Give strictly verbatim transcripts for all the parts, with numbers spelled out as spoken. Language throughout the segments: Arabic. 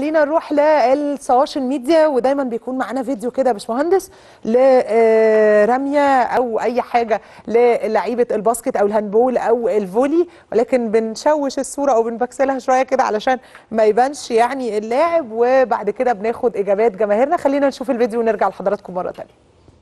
خلينا نروح للسوشيال ميديا، ودايما بيكون معانا فيديو كده يا باشمهندس لرميه او اي حاجه للعيبه الباسكت او الهاندبول او الفولي، ولكن بنشوش الصوره او بنبكسلها شويه كده علشان ما يبانش يعني اللاعب، وبعد كده بناخد اجابات جماهيرنا. خلينا نشوف الفيديو ونرجع لحضراتكم مره ثانيه.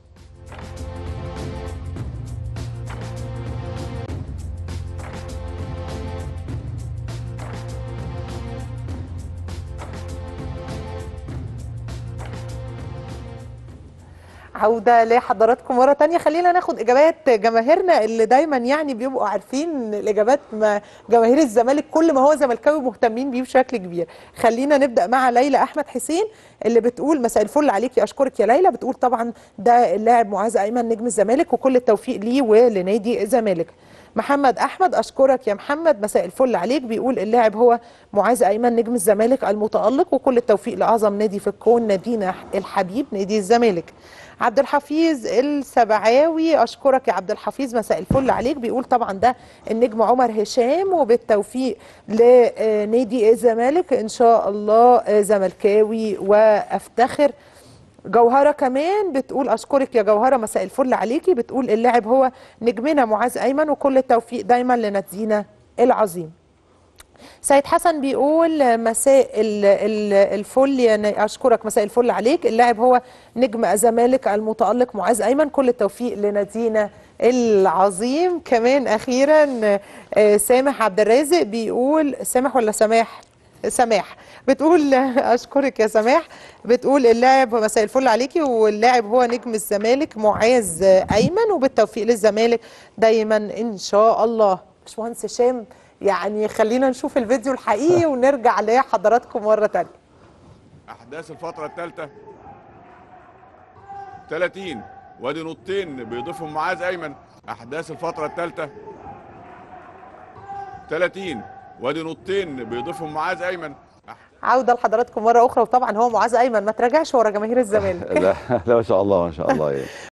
عودة لحضراتكم مرة تانية. خلينا ناخد إجابات جماهيرنا اللي دايما يعني بيبقوا عارفين الإجابات. ما جماهير الزمالك كل ما هو زملكاوي مهتمين بيه بشكل كبير. خلينا نبدأ مع ليلى أحمد حسين اللي بتقول مساء الفل عليكي، أشكرك يا ليلى. بتقول طبعا ده اللاعب معاذ أيمن نجم الزمالك وكل التوفيق ليه ولنادي الزمالك. محمد احمد اشكرك يا محمد، مساء الفل عليك. بيقول اللاعب هو معاذ ايمن نجم الزمالك المتالق وكل التوفيق لاعظم نادي في الكون نادينا الحبيب نادي الزمالك. عبد الحفيظ السبعاوي اشكرك يا عبد الحفيظ، مساء الفل عليك. بيقول طبعا ده النجم عمر هشام وبالتوفيق لنادي الزمالك ان شاء الله، زملكاوي وافتخر. جوهرة كمان بتقول أشكرك يا جوهرة، مساء الفل عليكي. بتقول اللاعب هو نجمنا معاذ أيمن وكل التوفيق دايما لنادينا العظيم. سيد حسن بيقول مساء الفل يا أشكرك، مساء الفل عليك. اللاعب هو نجم الزمالك المتألق معاذ أيمن، كل التوفيق لنادينا العظيم. كمان أخيرا سامح عبد الرازق بيقول، سامح ولا سماح؟ سماح بتقول اشكرك يا سماح. بتقول اللاعب مساء الفل عليكي، واللاعب هو نجم الزمالك معاذ ايمن وبالتوفيق للزمالك دايما ان شاء الله. باشمهندس هشام يعني خلينا نشوف الفيديو الحقيقي ونرجع لحضراتكم مره ثانيه. احداث الفتره الثالثه ثلاثين وادي نقطتين بيضيفهم معاذ ايمن. احداث الفتره الثالثه ثلاثين وادي نقطتين بيضيفهم معاذ ايمن. عوده لحضراتكم مره اخرى، وطبعا هو معاذ ايمن ما تراجعش ورا جماهير الزمالك. لا لا ما شاء الله ما شاء الله.